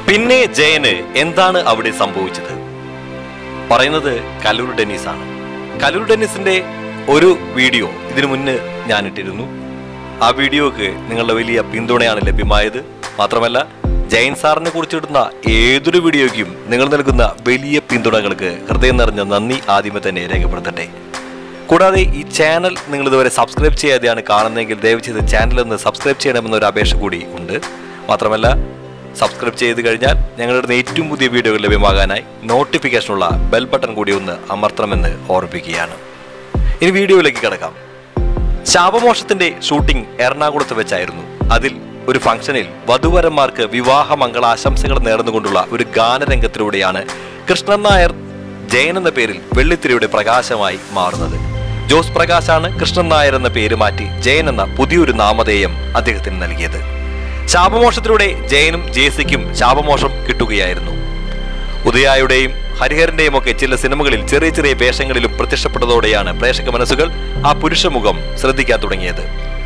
പിന്നെ ജയന് എന്താണ് അവിടെ സംഭവിച്ചത്? പറയുന്നത് കലൂർ ഡെന്നീസ് ആണ്. കലൂർ ഡെന്നീസിന്റെ ഒരു വീഡിയോ ഇതിനു മുന്നേ ഞാൻ ഇട്ടിരുന്നു. ആ വീഡിയോക്ക് നിങ്ങളുടെ വലിയ പിന്തുണയാണ് ലഭ്യമായത്. മാത്രമല്ല, ജയൻ സാറിനെ കുറിച്ചിടുന്ന ഏതൊരു വീഡിയോയ്ക്കും നിങ്ങൾ നൽകുന്ന വലിയ പിന്തുണകൾക്ക് ഹൃദയം നിറഞ്ഞ നന്ദി ആദ്യമേ തന്നെ രേഖപ്പെടുത്തട്ടെ. കൂടാതെ ഈ ചാനൽ നിങ്ങൾ ഇതുവരെ സബ്സ്ക്രൈബ് ചെയ്യാതെയാണ് കാണുന്നതെങ്കിൽ ദയവ് ചെയ്ത് ചാനലൊന്ന് സബ്സ്ക്രൈബ് ചെയ്യണമെന്നൊരു അപേക്ഷ കൂടി ഉണ്ട്. മാത്രമല്ല, സബ്സ്ക്രൈബ് ചെയ്ത് കഴിഞ്ഞാൽ ഞങ്ങളുടെ ഏറ്റവും പുതിയ വീഡിയോകൾ ലഭ്യമാകാനായി നോട്ടിഫിക്കേഷനുള്ള ബെൽ ബട്ടൺ കൂടി ഒന്ന് അമർത്തണമെന്ന് ഓർമ്മിപ്പിക്കുകയാണ്. ഇനി വീഡിയോയിലേക്ക് കിടക്കാം. ശാപമോക്ഷത്തിന്റെ ഷൂട്ടിംഗ് എറണാകുളത്ത് വെച്ചായിരുന്നു. അതിൽ ഒരു ഫംഗ്ഷനിൽ വധുവരന്മാർക്ക് വിവാഹ മംഗളാശംസകൾ നേർന്നുകൊണ്ടുള്ള ഒരു ഗാനരംഗത്തിലൂടെയാണ് കൃഷ്ണൻ നായർ ജയൻ എന്ന പേരിൽ വെള്ളിത്തിരയുടെ പ്രകാശമായി മാറുന്നത്. ജോസ് പ്രകാശാണ് കൃഷ്ണൻ നായർ എന്ന പേര് മാറ്റി ജയൻ എന്ന പുതിയൊരു നാമധേയം അദ്ദേഹത്തിന് നൽകിയത്. ശാപമോക്ഷത്തിലൂടെ ജയനും ജേസിക്കും ശാപമോക്ഷം കിട്ടുകയായിരുന്നു. ഉദയായുടെയും ഹരിഹരന്റെയും ഒക്കെ ചില സിനിമകളിൽ ചെറിയ ചെറിയ വേഷങ്ങളിലും പ്രത്യക്ഷപ്പെട്ടതോടെയാണ് പ്രേക്ഷക മനസ്സുകൾ ആ പുരുഷമുഖം ശ്രദ്ധിക്കാൻ തുടങ്ങിയത്.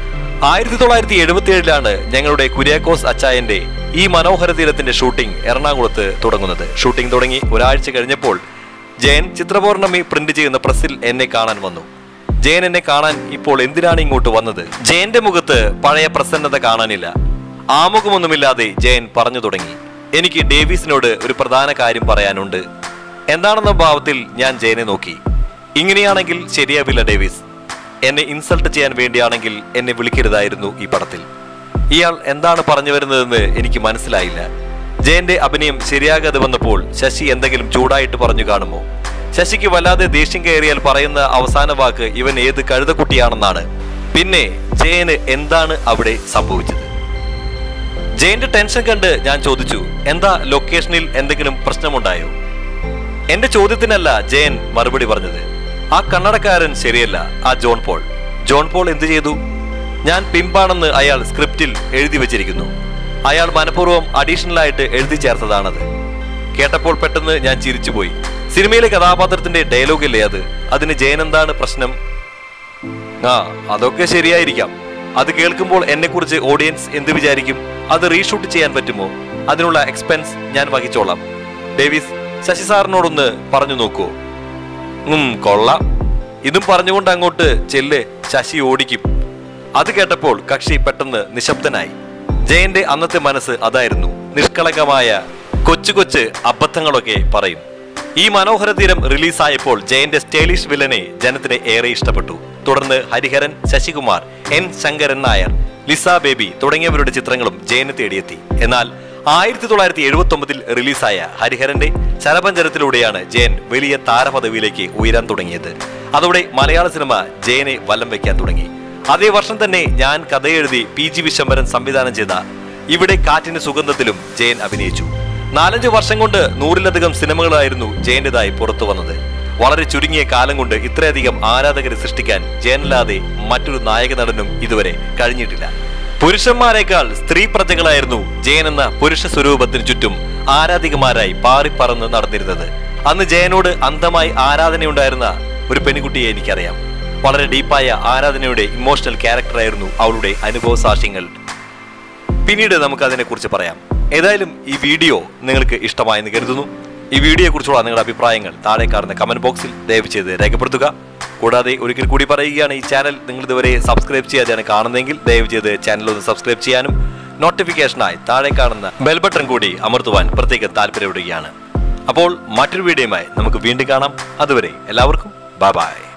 1977 ഞങ്ങളുടെ കുര്യാക്കോസ് അച്ചായന്റെ ഈ മനോഹര തീരത്തിന്റെ ഷൂട്ടിംഗ് എറണാകുളത്ത് തുടങ്ങുന്നത്. ഷൂട്ടിംഗ് തുടങ്ങി ഒരാഴ്ച കഴിഞ്ഞപ്പോൾ ജയൻ ചിത്രപൗർണമി പ്രിന്റ് ചെയ്യുന്ന പ്രസിൽ എന്നെ കാണാൻ വന്നു. ജയൻ എന്നെ കാണാൻ ഇപ്പോൾ എന്തിനാണ് ഇങ്ങോട്ട് വന്നത്? ജയന്റെ മുഖത്ത് പഴയ പ്രസന്നത കാണാനില്ല. ആമുഖമൊന്നുമില്ലാതെ ജയൻ പറഞ്ഞു തുടങ്ങി, എനിക്ക് ഡേവിസിനോട് ഒരു പ്രധാന കാര്യം പറയാനുണ്ട്. എന്താണെന്ന ഭാവത്തിൽ ഞാൻ ജയനെ നോക്കി. ഇങ്ങനെയാണെങ്കിൽ ശരിയാവില്ല ഡേവിസ്. എന്നെ ഇൻസൾട്ട് ചെയ്യാൻ വേണ്ടിയാണെങ്കിൽ എന്നെ വിളിക്കരുതായിരുന്നു ഈ പടത്തിൽ. ഇയാൾ എന്താണ് പറഞ്ഞു വരുന്നതെന്ന് എനിക്ക് മനസ്സിലായില്ല. ജയന്റെ അഭിനയം ശരിയാകാതെ വന്നപ്പോൾ ശശി എന്തെങ്കിലും ചൂടായിട്ട് പറഞ്ഞു കാണുമോ? ശശിക്ക് വല്ലാതെ ദേഷ്യം കയറിയാൽ പറയുന്ന അവസാന വാക്ക് ഇവൻ ഏത് കഴുതക്കുട്ടിയാണെന്നാണ്. പിന്നെ ജയന് എന്താണ് അവിടെ സംഭവിച്ചത്? ജയന്റെ ടെൻഷൻ കണ്ട് ഞാൻ ചോദിച്ചു, എന്താ ലൊക്കേഷനിൽ എന്തെങ്കിലും പ്രശ്നമുണ്ടായോ? എന്റെ ചോദ്യത്തിനല്ല ജയൻ മറുപടി പറഞ്ഞത്. ആ കന്നഡക്കാരൻ ശരിയല്ല, ആ ജോൺ പോൾ എന്ത് ചെയ്തു? ഞാൻ പിമ്പാണെന്ന് അയാൾ സ്ക്രിപ്റ്റിൽ എഴുതി വെച്ചിരിക്കുന്നു. അയാൾ മനഃപൂർവ്വം അഡീഷണലായിട്ട് എഴുതി ചേർത്തതാണത്. കേട്ടപ്പോൾ പെട്ടെന്ന് ഞാൻ ചിരിച്ചുപോയി. സിനിമയിലെ കഥാപാത്രത്തിന്റെ ഡയലോഗല്ലേ അത്? അതിന് ജയൻ എന്താണ് പ്രശ്നം? അതൊക്കെ ശരിയായിരിക്കാം. അത് കേൾക്കുമ്പോൾ എന്നെ കുറിച്ച് ഓഡിയൻസ് എന്ത് വിചാരിക്കും? അത് റീഷൂട്ട് ചെയ്യാൻ പറ്റുമോ? അതിനുള്ള എക്സ്പെൻസ് ഞാൻ വഹിച്ചോളാം. ഡേവിസ്, ശശി സാറിനോടൊന്ന് പറഞ്ഞു നോക്കൂ. കൊള്ളാം. ഇതും പറഞ്ഞുകൊണ്ട് അങ്ങോട്ട് ചെല്ല്, ശശി ഓടിക്കും. അത് കേട്ടപ്പോൾ കക്ഷി പെട്ടെന്ന് നിശബ്ദനായി. ജയന്റെ അന്നത്തെ മനസ്സ് അതായിരുന്നു. നിഷ്കളങ്കമായ കൊച്ചു അബദ്ധങ്ങളൊക്കെ പറയും. ഈ മനോഹര തീരം റിലീസായപ്പോൾ ജയന്റെ സ്റ്റൈലിഷ് വില്ലനെ ജനത്തിന് ഏറെ ഇഷ്ടപ്പെട്ടു. തുടർന്ന് ഹരിഹരൻ, ശശികുമാർ, എൻ ശങ്കരൻ നായർ, ലിസ ബേബി തുടങ്ങിയവരുടെ ചിത്രങ്ങളും ജയനെ തേടിയെത്തി. എന്നാൽ 1979 റിലീസായ ഹരിഹരന്റെ ശരപഞ്ചരത്തിലൂടെയാണ് ജയൻ വലിയ താരപദവിയിലേക്ക് ഉയരാൻ തുടങ്ങിയത്. അതോടെ മലയാള സിനിമ ജയനെ വലം വയ്ക്കാൻ തുടങ്ങി. അതേ വർഷം തന്നെ ഞാൻ കഥയെഴുതി PG വിശ്വംഭരൻ സംവിധാനം ചെയ്ത ഇവിടെ കാറ്റിന് സുഗന്ധത്തിലും ജയൻ അഭിനയിച്ചു. 4-5 വർഷം കൊണ്ട് 100-ലധികം സിനിമകളായിരുന്നു ജയന്റേതായി പുറത്തു വന്നത്. വളരെ ചുരുങ്ങിയ കാലം കൊണ്ട് ഇത്രയധികം ആരാധകരെ സൃഷ്ടിക്കാൻ ജയനല്ലാതെ മറ്റൊരു നായക നടനും ഇതുവരെ കഴിഞ്ഞിട്ടില്ല. പുരുഷന്മാരെക്കാൾ സ്ത്രീ പ്രജകളായിരുന്നു ജയൻ എന്ന പുരുഷ സ്വരൂപത്തിന് ചുറ്റും ആരാധികമാരായി പാറിപ്പറന്ന് നടന്നിരുന്നത്. അന്ന് ജയനോട് അന്ധമായി ആരാധനയുണ്ടായിരുന്ന ഒരു പെൺകുട്ടിയെ എനിക്കറിയാം. വളരെ ഡീപ്പായ ആരാധനയുടെ ഇമോഷണൽ ക്യാരക്ടറായിരുന്നു അവളുടെ അനുഭവ സാക്ഷ്യങ്ങൾ. പിന്നീട് നമുക്ക് അതിനെക്കുറിച്ച് പറയാം. ഏതായാലും ഈ വീഡിയോ നിങ്ങൾക്ക് ഇഷ്ടമായെന്ന് കരുതുന്നു. ഈ വീഡിയോയെ കുറിച്ചുള്ള നിങ്ങളുടെ അഭിപ്രായങ്ങൾ താഴെ കാണുന്ന കമന്റ് ബോക്സിൽ ദയവ് ചെയ്ത് രേഖപ്പെടുത്തുക. കൂടാതെ ഒരിക്കൽ കൂടി പറയുകയാണ്, ഈ ചാനൽ നിങ്ങൾ ഇതുവരെ സബ്സ്ക്രൈബ് ചെയ്യാതെയാണ് കാണുന്നതെങ്കിൽ ദയവ് ചെയ്ത് ചാനൽ ഒന്ന് സബ്സ്ക്രൈബ് ചെയ്യാനും നോട്ടിഫിക്കേഷനായി താഴെ കാണുന്ന ബെൽ ബട്ടൺ കൂടി അമർത്തുവാൻ പ്രത്യേകം താല്പര്യപ്പെടുകയാണ്. അപ്പോൾ മറ്റൊരു വീഡിയോയുമായി നമുക്ക് വീണ്ടും കാണാം. അതുവരെ എല്ലാവർക്കും ബൈ.